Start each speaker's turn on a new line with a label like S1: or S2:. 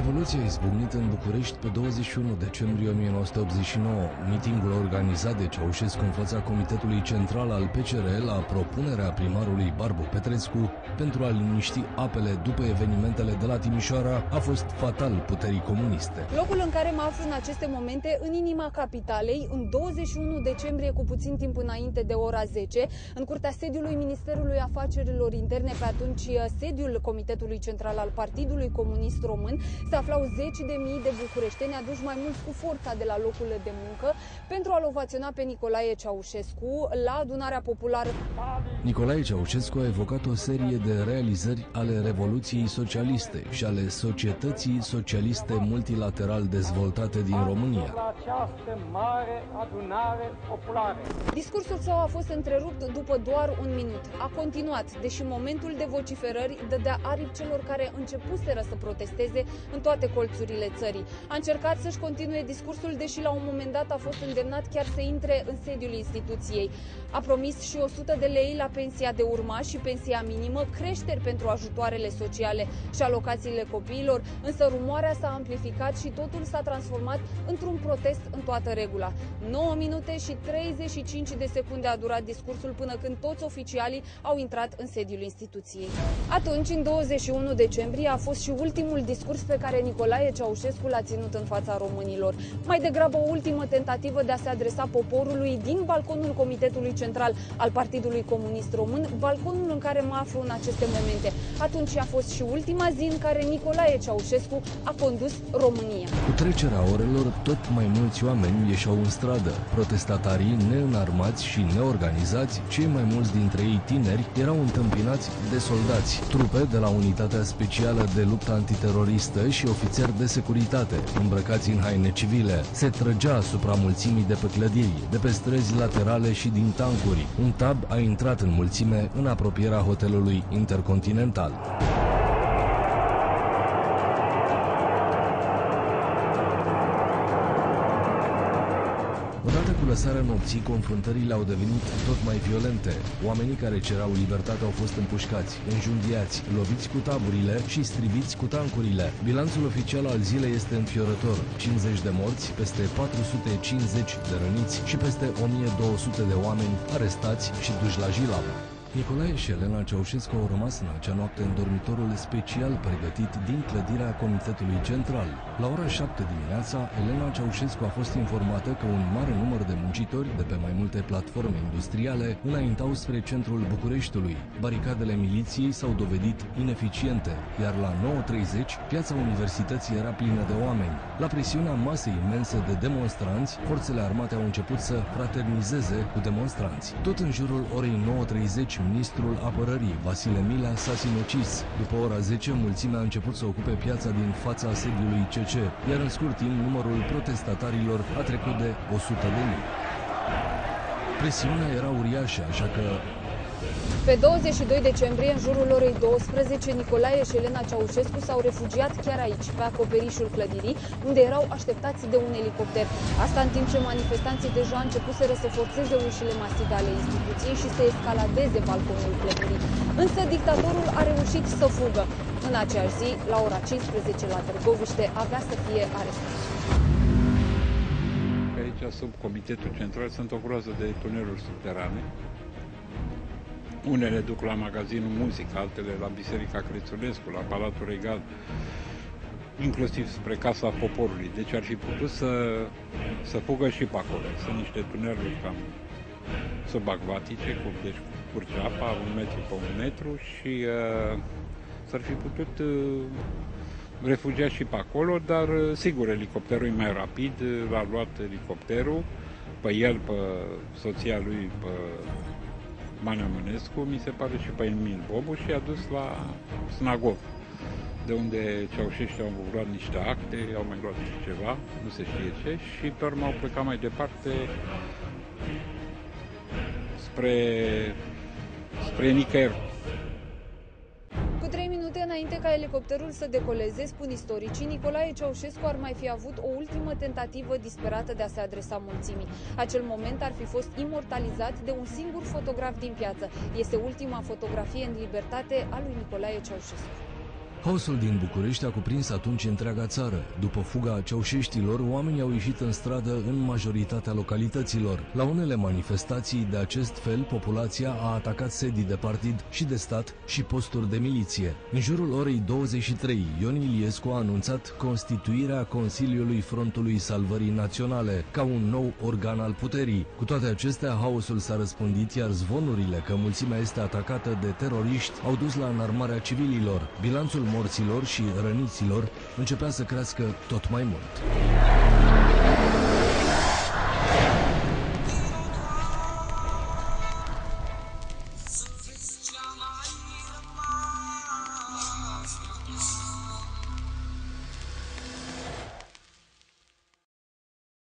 S1: Revoluția a izbucnit în București pe 21 decembrie 1989. Mitingul organizat de Ceaușescu în fața Comitetului Central al PCR la propunerea primarului Barbu Petrescu pentru a liniști apele după evenimentele de la Timișoara a fost fatal puterii comuniste.
S2: Locul în care mă aflu în aceste momente, în inima capitalei, în 21 decembrie, cu puțin timp înainte de ora 10, în curtea sediului Ministerului Afacerilor Interne, pe atunci sediul Comitetului Central al Partidului Comunist Român, se aflau zeci de mii de bucureșteni aduși mai mult cu forța de la locurile de muncă pentru a-l ovaționa pe Nicolae Ceaușescu la adunarea populară.
S1: Nicolae Ceaușescu a evocat o serie de realizări ale Revoluției Socialiste și ale societății socialiste multilateral dezvoltate din România.
S2: Discursul său a fost întrerupt după doar un minut. A continuat, deși momentul de vociferări dădea aripi celor care începuseră să protesteze în toate colțurile țării. A încercat să-și continue discursul, deși la un moment dat a fost îndemnat chiar să intre în sediul instituției. A promis și 100 de lei la pensia de urmași și pensia minimă, creșteri pentru ajutoarele sociale și alocațiile copiilor, însă rumoarea s-a amplificat și totul s-a transformat într-un protest în toată regula. 9 minute și 35 de secunde a durat discursul până când toți oficialii au intrat în sediul instituției. Atunci, în 21 decembrie, a fost și ultimul discurs pe care Nicolae Ceaușescu l-a ținut în fața românilor. Mai degrabă o ultimă tentativă de a se adresa poporului din balconul Comitetului Central al Partidului Comunist Român, balconul în care mă aflu în aceste momente. Atunci a fost și ultima zi în care Nicolae Ceaușescu a condus România.
S1: Cu trecerea orelor, tot mai mulți oameni ieșeau în stradă. Protestatarii neînarmați și neorganizați, cei mai mulți dintre ei tineri, erau întâmpinați de soldați, trupe de la Unitatea Specială de Luptă Antiteroristă și ofițeri de securitate, îmbrăcați în haine civile. Se trăgea asupra mulțimii de pe clădiri, de pe străzi laterale și din tancuri. Un tab a intrat în mulțime în apropierea hotelului Intercontinental. Odată cu lăsarea nopții, confruntările au devenit tot mai violente. Oamenii care cerau libertate au fost împușcați, înjunghiați, loviți cu taburile și striviți cu tancurile. Bilanțul oficial al zilei este înfiorător: 50 de morți, peste 450 de răniți și peste 1200 de oameni arestați și duși la Jilam. Nicolae și Elena Ceaușescu au rămas în acea noapte în dormitorul special pregătit din clădirea Comitetului Central. La ora 7 dimineața, Elena Ceaușescu a fost informată că un mare număr de muncitori de pe mai multe platforme industriale înaintau spre centrul Bucureștiului. Baricadele miliției s-au dovedit ineficiente, iar la 9:30 piața Universității era plină de oameni. La presiunea masei imense de demonstranți, forțele armate au început să fraternizeze cu demonstranți. Tot în jurul orei 9:30, ministrul apărării, Vasile Milea, s-a sinucis. După ora 10, mulțimea a început să ocupe piața din fața sediului CC, iar în scurt timp numărul protestatarilor a trecut de 100.000. Presiunea era uriașă, așa că
S2: pe 22 decembrie, în jurul orei 12, Nicolae și Elena Ceaușescu s-au refugiat chiar aici, pe acoperișul clădirii, unde erau așteptați de un elicopter. Asta în timp ce manifestanții deja începuseră să forțeze ușile masive ale instituției și să escaladeze balconul clădirii. Însă dictatorul a reușit să fugă. În aceeași zi, la ora 15 la Târgoviște, avea să fie arestat.
S3: Aici, sub Comitetul Central, sunt o groază de tuneluri subterane. Unele duc la magazinul muzică, altele la Biserica Crețulescu, la Palatul Regal, inclusiv spre Casa Poporului. Deci ar fi putut să fugă și pe acolo. Sunt niște tuneluri cam subacvatice, deci curge apa, 1 metru pe 1 metru și s-ar fi putut refugia și pe acolo, dar sigur, elicopterul e mai rapid, l-a luat elicopterul, pe el, pe soția lui, pe Manea Mănescu, mi se pare și pe Emil Bobu, și a dus la Snagov, de unde Ceaușescu au luat niște acte, au mai luat și ceva, nu se știe ce, și pe urmă au plecat mai departe spre nicăieri.
S2: Cu 3 minute înainte ca elicopterul să decoleze, spun istoricii, Nicolae Ceaușescu ar mai fi avut o ultimă tentativă disperată de a se adresa mulțimii. Acel moment ar fi fost imortalizat de un singur fotograf din piață. Este ultima fotografie în libertate a lui Nicolae Ceaușescu.
S1: Haosul din București a cuprins atunci întreaga țară. După fuga ceaușeștilor, oamenii au ieșit în stradă în majoritatea localităților. La unele manifestații de acest fel, populația a atacat sedii de partid și de stat și posturi de miliție. În jurul orei 23, Ion Iliescu a anunțat constituirea Consiliului Frontului Salvării Naționale ca un nou organ al puterii. Cu toate acestea, haosul s-a răspândit, iar zvonurile că mulțimea este atacată de teroriști au dus la înarmarea civililor. Bilanțul morților și răniților începea să crească tot mai mult.